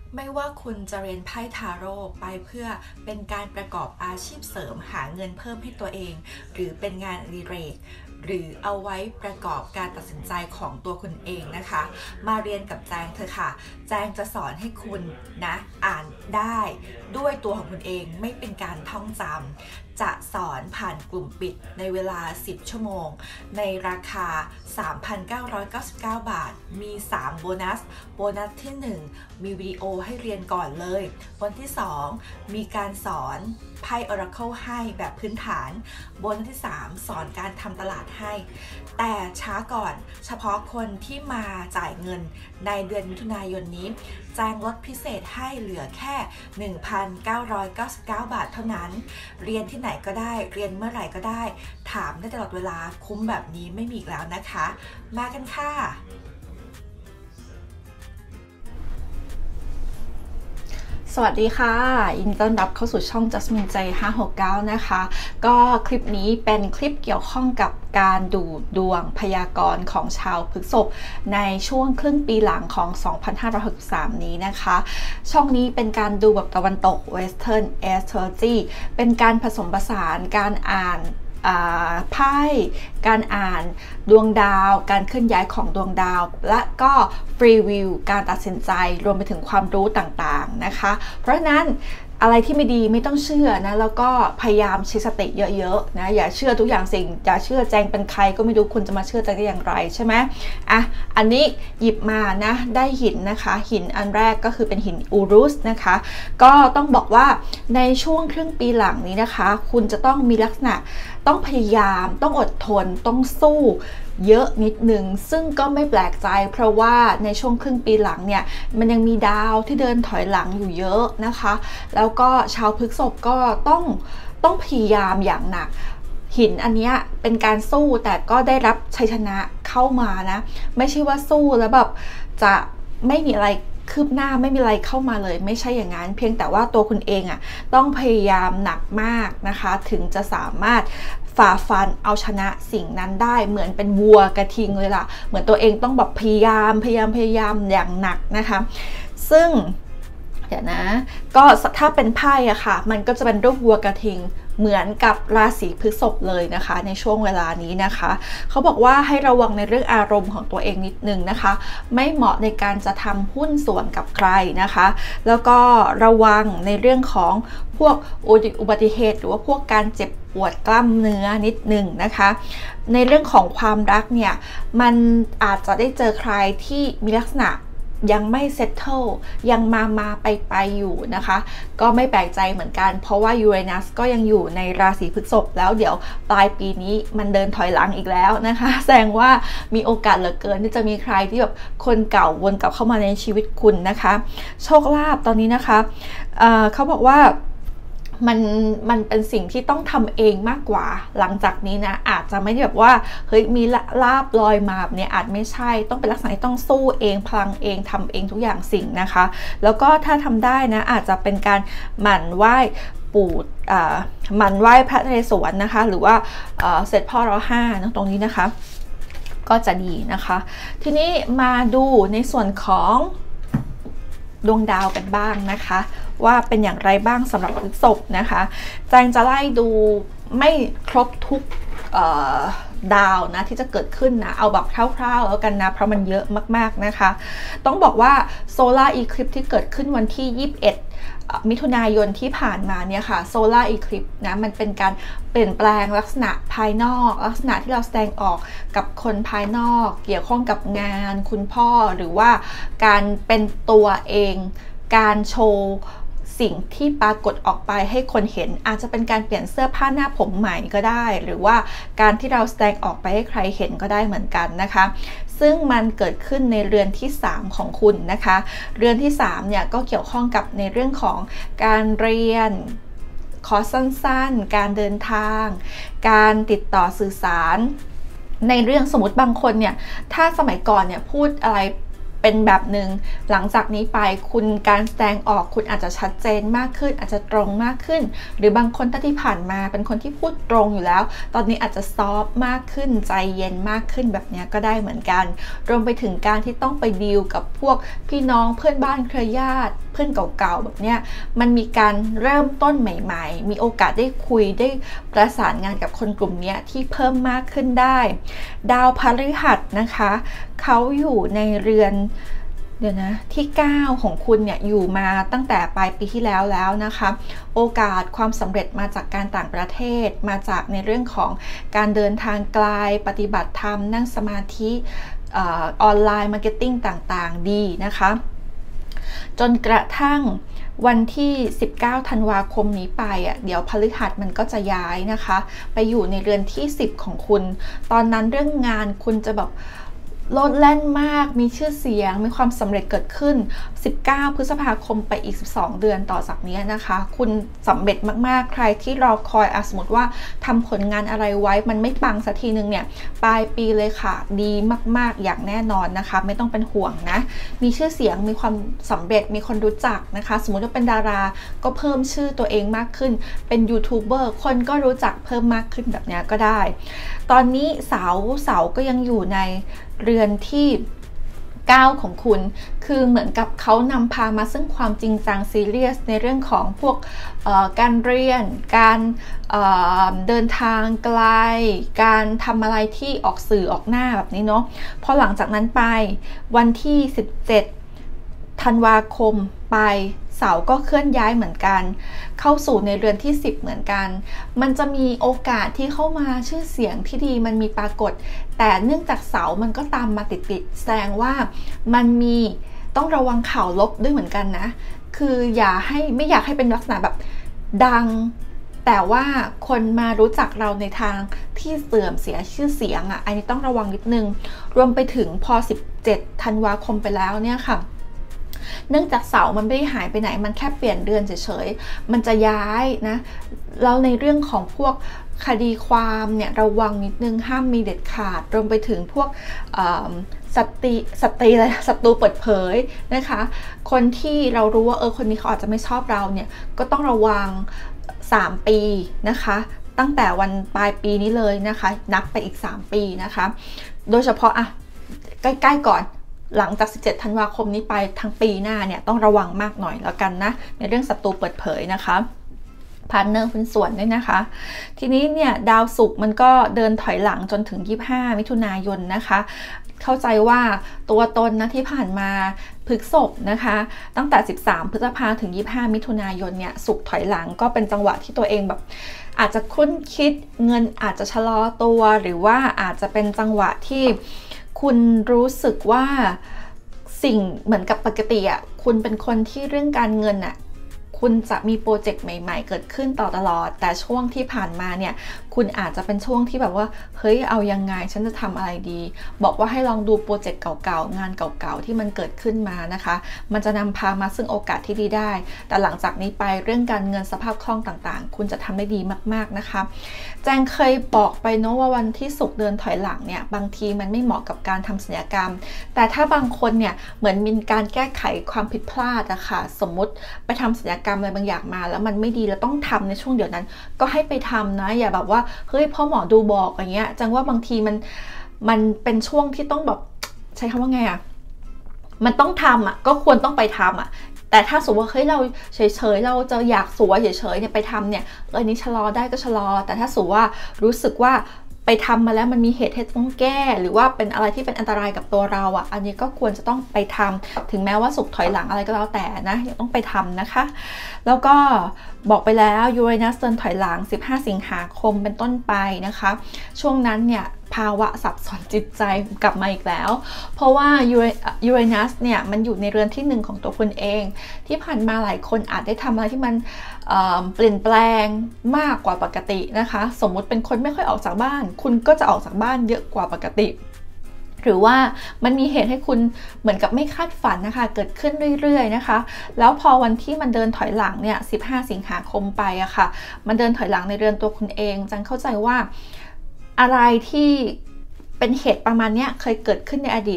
ไม่ว่าคุณจะเรียนไพ่ทาโร่ไปเพื่อเป็นการประกอบอาชีพเสริมหาเงินเพิ่มให้ตัวเองหรือเป็นงานอดิเรกหรือเอาไว้ประกอบการตัดสินใจของตัวคุณเองนะคะมาเรียนกับแจงเถอะค่ะแจงจะสอนให้คุณนะอ่านได้ด้วยตัวของคุณเองไม่เป็นการท่องจำจะสอนผ่านกลุ่มปิดในเวลา10ชั่วโมงในราคา 3,999 บาทมี3โบนัสที่1มีวิดีโอให้เรียนก่อนเลยวันที่2มีการสอนไพ่ Oracle ให้แบบพื้นฐานโบนัสที่3สอนการทำตลาดให้แต่ช้าก่อนเฉพาะคนที่มาจ่ายเงินในเดือนมิถุนายนนี้แจงลดพิเศษให้เหลือแค่ 1,999 บาทเท่านั้นเรียนที่ไหนก็ได้เรียนเมื่อไหร่ก็ได้ถามได้ตลอดเวลาคุ้มแบบนี้ไม่มีอีกแล้วนะคะมากันค่ะสวัสดีค่ะยินดีต้อนรับเข้าสู่ช่อง Jasmine ใจ569นะคะก็คลิปนี้เป็นคลิปเกี่ยวข้องกับการดูดวงพยากรณ์ของชาวพฤษภในช่วงครึ่งปีหลังของ 2563 นี้นะคะช่องนี้เป็นการดูแบบตะวันตก Western Astrology เป็นการผสมผสานการอ่านไพ่การอ่านดวงดาวการเคลื่อนย้ายของดวงดาวและก็ฟรีวิวการตัดสินใจรวมไปถึงความรู้ต่างๆนะคะเพราะฉะนั้นอะไรที่ไม่ดีไม่ต้องเชื่อนะแล้วก็พยายามใช้สติเยอะๆนะอย่าเชื่อทุกอย่างอย่าเชื่อแจงเป็นใครก็ไม่รู้คุณจะมาเชื่อแจงได้อย่างไรใช่ไหมอันนี้หยิบมานะได้หินนะคะหินอันแรกก็คือเป็นหินอูรุสนะคะก็ต้องบอกว่าในช่วงครึ่งปีหลังนี้นะคะคุณจะต้องมีลักษณะต้องพยายามต้องอดทนต้องสู้เยอะนิดนึงซึ่งก็ไม่แปลกใจเพราะว่าในช่วงครึ่งปีหลังเนี่ยมันยังมีดาวที่เดินถอยหลังอยู่เยอะนะคะแล้วก็ชาวพฤษภก็ต้องพยายามอย่างหนักหินอันนี้เป็นการสู้แต่ก็ได้รับชัยชนะเข้ามานะไม่ใช่ว่าสู้แล้วแบบจะไม่มีอะไรคืบหน้าไม่มีอะไรเข้ามาเลยไม่ใช่อย่างนั้นเพียงแต่ว่าตัวคุณเองต้องพยายามหนักมากนะคะถึงจะสามารถฝ่าฟันเอาชนะสิ่งนั้นได้เหมือนเป็นวัวกระทิงเลยล่ะเหมือนตัวเองต้องแบบพยายามอย่างหนักนะคะซึ่งเดี๋ยวนะก็ถ้าเป็นไพ่ค่ะมันก็จะเป็นรูปวัวกระทิงเหมือนกับราศีพฤษภเลยนะคะในช่วงเวลานี้นะคะเขาบอกว่าให้ระวังในเรื่องอารมณ์ของตัวเองนิดนึงนะคะไม่เหมาะในการจะทำหุ้นส่วนกับใครนะคะแล้วก็ระวังในเรื่องของพวกอุบัติเหตุหรือว่าพวกการเจ็บปวดกล้ามเนื้อนิดนึงนะคะในเรื่องของความรักเนี่ยมันอาจจะได้เจอใครที่มีลักษณะยังไม่เซตเทิลยังมาไปอยู่นะคะก็ไม่แปลกใจเหมือนกันเพราะว่ายูเรนัสก็ยังอยู่ในราศีพฤษภแล้วเดี๋ยวปลายปีนี้มันเดินถอยหลังอีกแล้วนะคะแสดงว่ามีโอกาสเหลือเกินที่จะมีใครที่แบบคนเก่าวนกลับเข้ามาในชีวิตคุณนะคะโชคลาภตอนนี้นะคะเขาบอกว่ามันเป็นสิ่งที่ต้องทำเองมากกว่าหลังจากนี้นะอาจจะไม่ได้แบบว่าเฮ้ยมีลาบลอยมาแบบนี้อาจไม่ใช่ต้องเป็นลักษณะที่ต้องสู้เองพลังเองทำเองทุกอย่างสิ่งนะคะแล้วก็ถ้าทำได้นะอาจจะเป็นการหมั่นไหว้ปู่หมั่นไหว้พระนเรศวรนะคะหรือว่าเสร็จพ่อร5ตรงนี้นะคะก็จะดีนะคะทีนี้มาดูในส่วนของดวงดาวกันบ้างนะคะว่าเป็นอย่างไรบ้างสำหรับพฤษภนะคะแจงจะไล่ดูไม่ครบทุกดาวนะที่จะเกิดขึ้นนะเอาแบบคร่าวๆแล้วกันนะเพราะมันเยอะมากๆนะคะต้องบอกว่าโซลาร์อีคลิปที่เกิดขึ้นวันที่21มิถุนายนที่ผ่านมาเนี่ยค่ะโซลาร์อีคลิปนะมันเป็นการเปลี่ยนแปลงลักษณะภายนอกลักษณะที่เราแสดงออกกับคนภายนอกเกี่ยวข้องกับงานคุณพ่อหรือว่าการเป็นตัวเองการโชว์สิ่งที่ปรากฏออกไปให้คนเห็นอาจจะเป็นการเปลี่ยนเสื้อผ้าหน้าผมใหม่ก็ได้หรือว่าการที่เราแสดงออกไปให้ใครเห็นก็ได้เหมือนกันนะคะซึ่งมันเกิดขึ้นในเรือนที่3ของคุณนะคะเรือนที่3เนี่ยก็เกี่ยวข้องกับในเรื่องของการเรียนคอร์สสั้นๆการเดินทางการติดต่อสื่อสารในเรื่องสมมติบางคนเนี่ยถ้าสมัยก่อนเนี่ยพูดอะไรไปเป็นแบบหนึ่งหลังจากนี้ไปคุณการแสดงออกคุณอาจจะชัดเจนมากขึ้นอาจจะตรงมากขึ้นหรือบางคนที่ผ่านมาเป็นคนที่พูดตรงอยู่แล้วตอนนี้อาจจะซอฟต์มากขึ้นใจเย็นมากขึ้นแบบนี้ก็ได้เหมือนกันรวมไปถึงการที่ต้องไปดีลกับพวกพี่น้องเพื่อนบ้านเครือญาติเพื่อนเก่าๆแบบเนี้ยมันมีการเริ่มต้นใหม่ๆมีโอกาสได้คุยได้ประสานงานกับคนกลุ่มนี้ที่เพิ่มมากขึ้นได้ดาวพฤหัสนะคะเขาอยู่ในเรือนที่9ของคุณเนี่ยอยู่มาตั้งแต่ปลายปีที่แล้วนะคะโอกาสความสำเร็จมาจากการต่างประเทศมาจากในเรื่องของการเดินทางไกลปฏิบัติธรรมนั่งสมาธิออนไลน์มาร์เก็ตติ้งต่างๆดีนะคะจนกระทั่งวันที่19ธันวาคมนี้ไปเดี๋ยวพฤหัสมันก็จะย้ายนะคะไปอยู่ในเรือนที่10ของคุณตอนนั้นเรื่องงานคุณจะแบบโลดแล่นมากมีชื่อเสียงมีความสำเร็จเกิดขึ้น19พฤษภาคมไปอีก12เดือนต่อจากนี้นะคะคุณสำเร็จมากๆใครที่รอคอยสมมติว่าทำผลงานอะไรไว้มันไม่ปังสักทีนึงเนี่ยปลายปีเลยค่ะดีมากๆอย่างแน่นอนนะคะไม่ต้องเป็นห่วงนะมีชื่อเสียงมีความสำเร็จมีคนรู้จักนะคะสมมติว่าเป็นดาราก็เพิ่มชื่อตัวเองมากขึ้นเป็นยูทูบเบอร์คนก็รู้จักเพิ่มมากขึ้นแบบนี้ก็ได้ตอนนี้เสาก็ยังอยู่ในเรือนที่9ของคุณคือเหมือนกับเขานำพามาซึ่งความจริงจังซีเรียสในเรื่องของพวกการเรียนการเดินทางไกลการทำอะไรที่ออกสื่อออกหน้าแบบนี้เนาะพอหลังจากนั้นไปวันที่17ธันวาคมไปเสาก็เคลื่อนย้ายเหมือนกันเข้าสู่ในเรือนที่10เหมือนกันมันจะมีโอกาสที่เข้ามาชื่อเสียงที่ดีมันมีปรากฏแต่เนื่องจากเสามันก็ตามมาติดแสดงว่ามันมีต้องระวังข่าวลบด้วยเหมือนกันนะคือไม่อยากให้เป็นลักษณะแบบดังแต่ว่าคนมารู้จักเราในทางที่เสื่อมเสียชื่อเสียงอันนี้ต้องระวังนิดนึงรวมไปถึงพอ17ธันวาคมไปแล้วเนี่ยค่ะเนื่องจากเสามันไม่ได้หายไปไหนมันแค่เปลี่ยนเดือนเฉยๆมันจะย้ายนะแล้วในเรื่องของพวกคดีความเนี่ยระวังนิดนึงห้ามมีเด็ดขาดรวมไปถึงพวกศัตรูเปิดเผยนะคะคนที่เรารู้ว่าคนนี้เขาอาจจะไม่ชอบเราเนี่ยก็ต้องระวัง3ปีนะคะตั้งแต่วันปลายปีนี้เลยนะคะนับไปอีก3ปีนะคะโดยเฉพาะใกล้ๆก่อนหลังจาก17ธันวาคมนี้ไปทั้งปีหน้าเนี่ยต้องระวังมากหน่อยแล้วกันนะในเรื่องศัตรูเปิดเผยนะคะพาร์ทเนอร์หุ้นส่วนด้วยนะคะทีนี้เนี่ยดาวศุกร์มันก็เดินถอยหลังจนถึง25มิถุนายนนะคะเข้าใจว่าตัวตนนะที่ผ่านมาพฤษภนะคะตั้งแต่13พฤษภาถึง25มิถุนายนเนี่ยศุกร์ถอยหลังก็เป็นจังหวะที่ตัวเองแบบอาจจะคุ้นคิดเงินอาจจะชะลอตัวหรือว่าอาจจะเป็นจังหวะที่คุณรู้สึกว่าสิ่งเหมือนกับปกติคุณเป็นคนที่เรื่องการเงินคุณจะมีโปรเจกต์ใหม่ๆเกิดขึ้นตลอดแต่ช่วงที่ผ่านมาเนี่ยคุณอาจจะเป็นช่วงที่แบบว่าเฮ้ยเอายังไงฉันจะทำอะไรดีบอกว่าให้ลองดูโปรเจกต์เก่าๆงานเก่าๆที่มันเกิดขึ้นมานะคะมันจะนำพามาซึ่งโอกาสที่ดีได้แต่หลังจากนี้ไปเรื่องการเงินสภาพคล่องต่างๆคุณจะทำได้ดีมากๆนะคะแจงเคยบอกไปเนาะว่าวันที่ศุกร์เดินถอยหลังเนี่ยบางทีมันไม่เหมาะกับการทำศัลยกรรมแต่ถ้าบางคนเนี่ยเหมือนมีการแก้ไขความผิดพลาดนะคะสมมติไปทำศัลยกรรมอะไรบางอย่างมาแล้วมันไม่ดีแล้วต้องทำในช่วงเดียวนั้นก็ให้ไปทำนะอย่าแบบว่าเฮ้ยพ่อหมอดูบอกอย่างเงี้ยจังว่าบางทีมันเป็นช่วงที่ต้องแบบใช้คำว่าไงมันต้องทำก็ควรต้องไปทำแต่ถ้าสมมติว่าเฮ้ยเราเฉยๆเราจะอยากสวยเฉยๆเนี่ยไปทำเนี่ยอันนี้ชะลอได้ก็ชะลอแต่ถ้าสมมติว่ารู้สึกว่าไปทำมาแล้วมันมีเหตุให้ต้องแก้หรือว่าเป็นอะไรที่เป็นอันตรายกับตัวเราอันนี้ก็ควรจะต้องไปทำถึงแม้ว่าศุกร์ถอยหลังอะไรก็แล้วแต่นะยังต้องไปทำนะคะแล้วก็บอกไปแล้วยูเรนัสเดินถอยหลัง15สิงหาคมเป็นต้นไปนะคะช่วงนั้นเนี่ยภาวะสับสนจิตใจกลับมาอีกแล้วเพราะว่ายูเรนัสเนี่ยมันอยู่ในเรือนที่1ของตัวคุณเองที่ผ่านมาหลายคนอาจได้ทำอะไรที่มันเปลี่ยนแปลงมากกว่าปกตินะคะสมมุติเป็นคนไม่ค่อยออกจากบ้านคุณก็จะออกจากบ้านเยอะกว่าปกติหรือว่ามันมีเหตุให้คุณเหมือนกับไม่คาดฝันนะคะเกิดขึ้นเรื่อยๆนะคะแล้วพอวันที่มันเดินถอยหลังเนี่ย15สิงหาคมไปค่ะมันเดินถอยหลังในเรือนตัวคุณเองจังเข้าใจว่าอะไรที่เป็นเหตุประมาณนี้เคยเกิดขึ้นในอดีต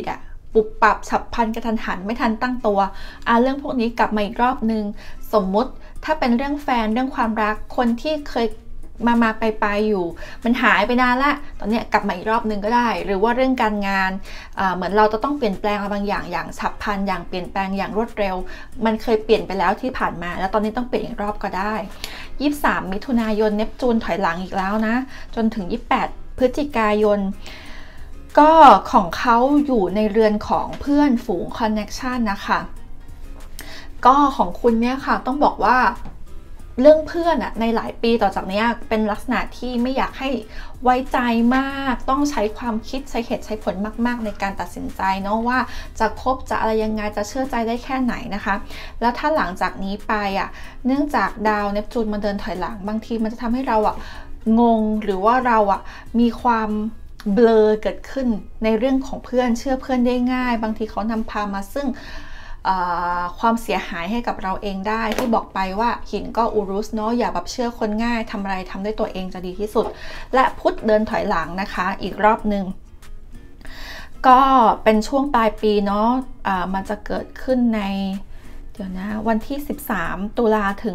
ปุบปับฉับพลันกระทันหันไม่ทันตั้งตัวเรื่องพวกนี้กลับมาอีกรอบนึงสมมุติถ้าเป็นเรื่องแฟนเรื่องความรักคนที่เคยมาไปอยู่มันหายไปนานละตอนนี้กลับมาอีกรอบนึงก็ได้หรือว่าเรื่องการงานเหมือนเราจะต้องเปลี่ยนแปลงอะไรบางอย่างอย่างฉับพลันอย่างเปลี่ยนแปลงอย่างรวดเร็วมันเคยเปลี่ยนไปแล้วที่ผ่านมาแล้วตอนนี้ต้องเปลี่ยนอีกรอบก็ได้23มิถุนายนเนปจูนถอยหลังอีกแล้วนะจนถึง28พฤศจิกายนก็ของเขาอยู่ในเรือนของเพื่อนฝูงคอนเนคชันนะคะก็ของคุณเนี่ยค่ะต้องบอกว่าเรื่องเพื่อนในหลายปีต่อจากนี้เป็นลักษณะที่ไม่อยากให้ไว้ใจมากต้องใช้ความคิดใช้เหตุใช้ผลมากๆในการตัดสินใจเนาะว่าจะคบจะอะไรยังไงจะเชื่อใจได้แค่ไหนนะคะแล้วถ้าหลังจากนี้ไปเนื่องจากดาวเนปจูนมาเดินถอยหลังบางทีมันจะทำให้เรางงหรือว่าเรามีความเบลอเกิดขึ้นในเรื่องของเพื่อนเชื่อเพื่อนได้ง่ายบางทีเขานำพามาซึ่งความเสียหายให้กับเราเองได้ที่บอกไปว่าหินก็อูรุสเนาะอย่าแบบเชื่อคนง่ายทำอะไรทำด้วยตัวเองจะดีที่สุดและพุธเดินถอยหลังนะคะอีกรอบหนึ่งก็เป็นช่วงปลายปีเนาะมันจะเกิดขึ้นในเดี๋ยวนะวันที่13ตุลาถึง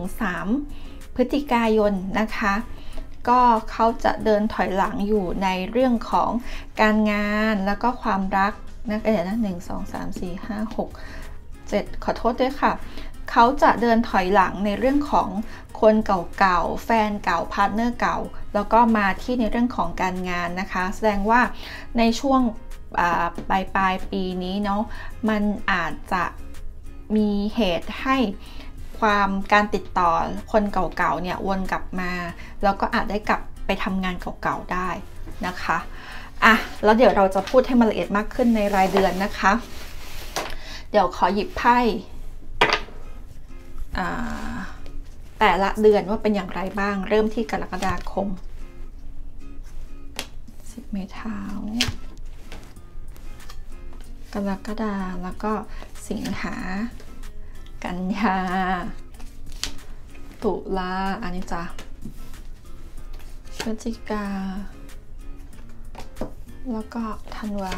3พฤศจิกายนนะคะก็เขาจะเดินถอยหลังอยู่ในเรื่องของการงานแล้วก็ความรักนะเดี๋ยวนะ1 2 3 4 5 6 7ขอโทษด้วยค่ะเขาจะเดินถอยหลังในเรื่องของคนเก่าๆแฟนเก่าพาร์ทเนอร์เก่าแล้วก็มาที่ในเรื่องของการงานนะคะแสดงว่าในช่วงปลายปีนี้เนาะมันอาจจะมีเหตุให้การติดต่อคนเก่าๆเนี่ยวนกลับมาแล้วก็อาจได้กลับไปทำงานเก่าๆได้นะคะแล้วเดี๋ยวเราจะพูดให้มันละเอียดมากขึ้นในรายเดือนนะคะเดี๋ยวขอหยิบไพ่แต่ละเดือนว่าเป็นอย่างไรบ้างเริ่มที่กรกฎาคม10ไม้เท้ากรกฎาแล้วก็สิงหากันยาตุลาอันนี้จ้ะพฤศจิกาแล้วก็ธันวา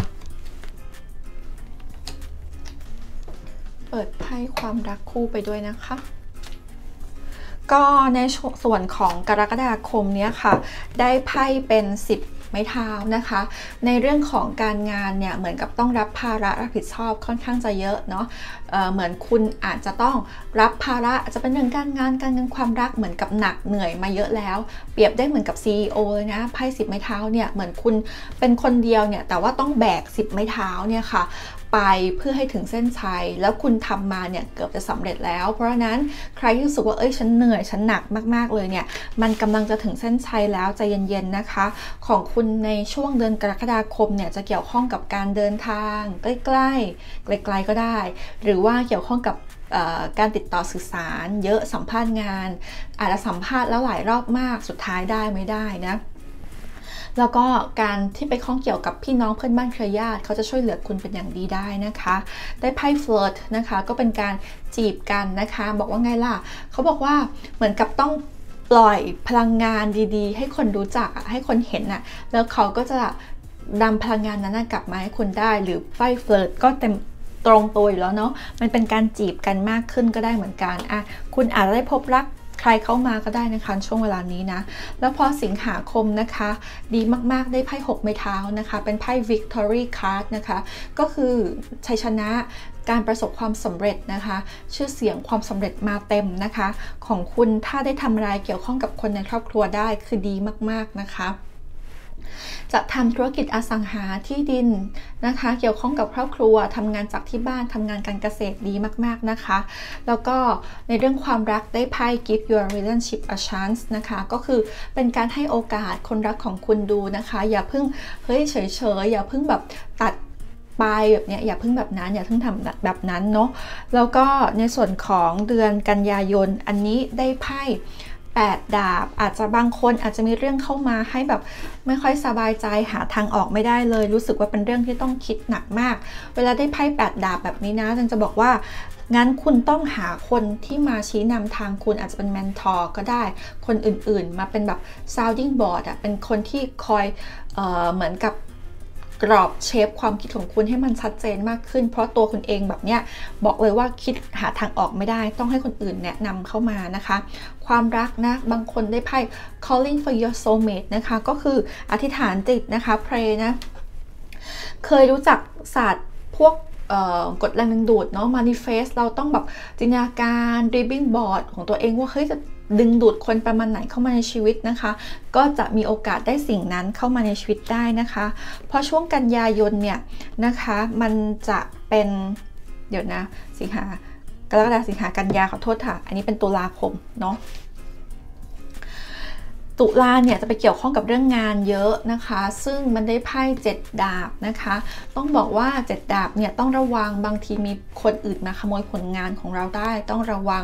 เปิดไพ่ความรักคู่ไปด้วยนะคะก็ในส่วนของกรกฎาคมเนี้ยค่ะได้ไพ่เป็น10ไม้เท้านะคะในเรื่องของการงานเนี่ยเหมือนกับต้องรับภาระรับผิดชอบค่อนข้างจะเยอะเนาะเหมือนคุณอาจจะต้องรับภาระจะเป็นเรื่องการงานการเงินความรักเหมือนกับหนักเหนื่อยมาเยอะแล้วเปรียบได้เหมือนกับ CEO เลยนะไพ่10ไม้เท้าเนี่ยเหมือนคุณเป็นคนเดียวเนี่ยแต่ว่าต้องแบก10ไม้เท้าเนี่ยค่ะไปเพื่อให้ถึงเส้นชัยแล้วคุณทำมาเนี่ยเกือบจะสำเร็จแล้วเพราะฉะนั้นใครที่รู้สึกว่าฉันเหนื่อยฉันหนักมากๆเลยเนี่ยมันกำลังจะถึงเส้นชัยแล้วใจเย็นๆนะคะของคุณในช่วงเดือนกรกฎาคมเนี่ยจะเกี่ยวข้องกับการเดินทางใกล้ๆไกลๆก็ได้หรือว่าเกี่ยวข้องกับการติดต่อสื่อสารเยอะสัมภาษณ์งานอาจจะสัมภาษณ์แล้วหลายรอบมากสุดท้ายได้ไม่ได้นะแล้วก็การที่ไปข้องเกี่ยวกับพี่น้องเพื่อนบ้านเครือญาติเขาจะช่วยเหลือคุณเป็นอย่างดีได้นะคะได้ไพ่เฟิร์สนะคะก็เป็นการจีบกันนะคะบอกว่าไงล่ะเขาบอกว่าเหมือนกับต้องปล่อยพลังงานดีๆให้คนรู้จักให้คนเห็นแล้วเขาก็จะนำพลังงานนั้นกลับมาให้คุณได้หรือไพ่เฟิร์สก็เต็มตรงตัวอยู่แล้วเนาะมันเป็นการจีบกันมากขึ้นก็ได้เหมือนกันคุณอาจจะได้พบรักใครเข้ามาก็ได้นะคะช่วงเวลานี้นะแล้วพอสิงหาคมนะคะดีมากๆได้ไพ่6ไม้เท้านะคะเป็นไพ่ Victory Card นะคะก็คือชัยชนะการประสบความสำเร็จนะคะชื่อเสียงความสำเร็จมาเต็มนะคะของคุณถ้าได้ทำอะไรเกี่ยวข้องกับคนในครอบครัวได้คือดีมากๆนะคะจะทำธุรกิจอสังหาที่ดินนะคะเกี่ยวข้องกับครอบครัวทำงานจากที่บ้านทำงานการเกษตรดีมากๆนะคะแล้วก็ในเรื่องความรักได้ไพ่ Give your relationship a chance นะคะก็คือเป็นการให้โอกาสคนรักของคุณดูนะคะอย่าเพิ่งเฉยๆอย่าเพิ่งแบบตัดไปแบบเนี้ยอย่าเพิ่งแบบนั้นอย่าเพิ่งทำแบบนั้นเนาะแล้วก็ในส่วนของเดือนกันยายนอันนี้ได้ไพ่8ดาบอาจจะบางคนอาจจะมีเรื่องเข้ามาให้แบบไม่ค่อยสบายใจหาทางออกไม่ได้เลยรู้สึกว่าเป็นเรื่องที่ต้องคิดหนักมากเวลาได้ไพ่8ดาบแบบนี้นะจะบอกว่างั้นคุณต้องหาคนที่มาชี้นำทางคุณอาจจะเป็นเมนทอร์ก็ได้คนอื่นๆมาเป็นแบบ sounding board เป็นคนที่คอยเหมือนกับกรอบเชฟความคิดของคุณให้มันชัดเจนมากขึ้นเพราะตัวคุณเองแบบเนี้ยบอกเลยว่าคิดหาทางออกไม่ได้ต้องให้คนอื่นแนะนำเข้ามานะคะความรักนะบางคนได้ไพ่ calling for your soulmate นะคะก็คืออธิษฐานจิตนะคะ pray นะเคยรู้จักศาสตร์พวกกฎแรงดึงดูดเนาะ manifest เราต้องแบบจินตนาการ dreaming board ของตัวเองว่าเฮ้ยจะดึงดูดคนประมาณไหนเข้ามาในชีวิตนะคะก็จะมีโอกาสได้สิ่งนั้นเข้ามาในชีวิตได้นะคะเพราะช่วงกันยายนเนี่ยนะคะมันจะเป็นเดี๋ยวนะสิงหากรกฎาคมสิงหากันยาขอโทษค่ะอันนี้เป็นตุลาคมเนาะตุลาเนี่ยจะไปเกี่ยวข้องกับเรื่องงานเยอะนะคะซึ่งมันได้ไพ่7 ดาบนะคะต้องบอกว่า7 ดาบเนี่ยต้องระวังบางทีมีคนอื่นมาขโมยผลงานของเราได้ต้องระวัง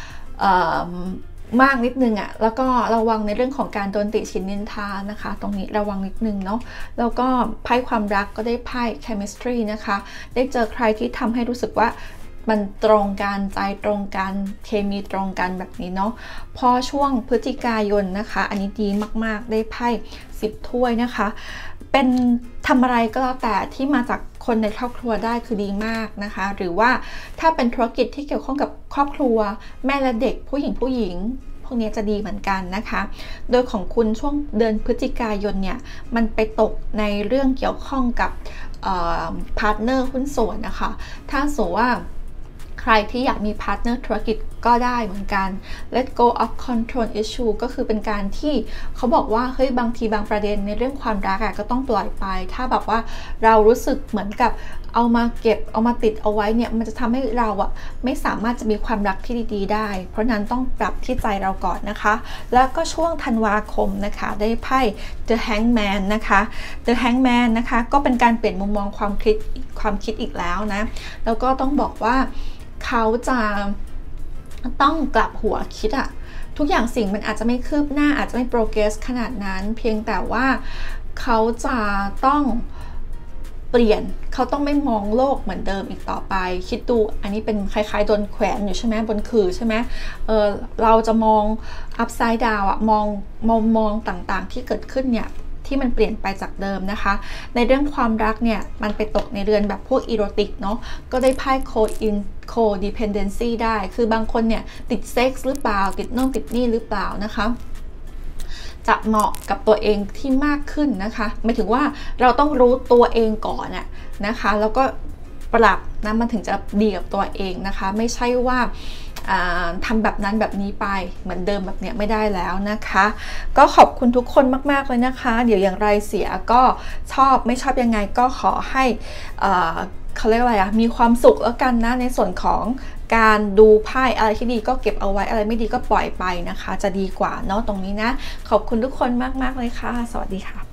มากนิดนึงอ่ะแล้วก็ระวังในเรื่องของการโดนติชินนินทานะคะตรงนี้ระวังนิดนึงเนาะแล้วก็ไพ่ความรักก็ได้ไพ่ chemistry นะคะได้เจอใครที่ทำให้รู้สึกว่ามันตรงกันใจตรงกันเคมีตรงกันแบบนี้เนาะพอช่วงพฤศจิกายนนะคะอันนี้ดีมากๆได้ไพ่10 ถ้วยนะคะเป็นทำอะไรก็แล้วแต่ที่มาจากคนในครอบครัวได้คือดีมากนะคะหรือว่าถ้าเป็นธุรกิจที่เกี่ยวข้องกับครอบครัวแม่และเด็กผู้หญิงพวกนี้จะดีเหมือนกันนะคะโดยของคุณช่วงเดือนพฤศจิกายนเนี่ยมันไปตกในเรื่องเกี่ยวข้องกับพาร์ทเนอร์หุ้นส่วนนะคะถ้าสมมติว่าใครที่อยากมีพาร์ทเนอร์ธุรกิจก็ได้เหมือนกัน let go of control issue ก็คือเป็นการที่เขาบอกว่าเฮ้ยบางทีบางประเด็นในเรื่องความรักก็ต้องปล่อยไปถ้าแบบว่าเรารู้สึกเหมือนกับเอามาเก็บเอามาติดเอาไว้เนี่ยมันจะทำให้เราไม่สามารถจะมีความรักที่ดีๆได้เพราะนั้นต้องปรับที่ใจเราก่อนนะคะแล้วก็ช่วงธันวาคมนะคะได้ไพ่ the hangman นะคะ the hangman นะคะก็เป็นการเปลี่ยนมุมมองความคิดอีกแล้วนะแล้วก็ต้องบอกว่าเขาจะต้องกลับหัวคิดทุกอย่างสิ่งมันอาจจะไม่คืบหน้าอาจจะไม่โปรเกรสขนาดนั้นเพียงแต่ว่าเขาจะต้องเปลี่ยนเขาต้องไม่มองโลกเหมือนเดิมอีกต่อไปคิดดูอันนี้เป็นคล้ายๆโดนแขวนอยู่ใช่ไหมบนขื่อใช่ไหมเราจะมอง upside down มองต่างๆที่เกิดขึ้นเนี่ยที่มันเปลี่ยนไปจากเดิมนะคะในเรื่องความรักเนี่ยมันไปตกในเรือนแบบพวกอีโรติกเนาะก็ได้ไพ่โคดิเพนเดนซีได้คือบางคนเนี่ยติดเซ็กส์หรือเปล่าติดน่องติดนี่หรือเปล่านะคะจะเหมาะกับตัวเองที่มากขึ้นนะคะหมายถึงว่าเราต้องรู้ตัวเองก่อนนะคะแล้วก็ปรับนะมันถึงจะดีกับตัวเองนะคะไม่ใช่ว่าทำแบบนั้นแบบนี้ไปเหมือนเดิมแบบเนี้ยไม่ได้แล้วนะคะก็ขอบคุณทุกคนมากๆเลยนะคะเดี๋ยวอย่างไรเสียก็ชอบไม่ชอบยังไงก็ขอให้เขาเรียกอะไรมีความสุขแล้วกันนะในส่วนของการดูไพ่อะไรที่ดีก็เก็บเอาไว้อะไรไม่ดีก็ปล่อยไปนะคะจะดีกว่าเนาะตรงนี้นะขอบคุณทุกคนมากๆเลยค่ะสวัสดีค่ะ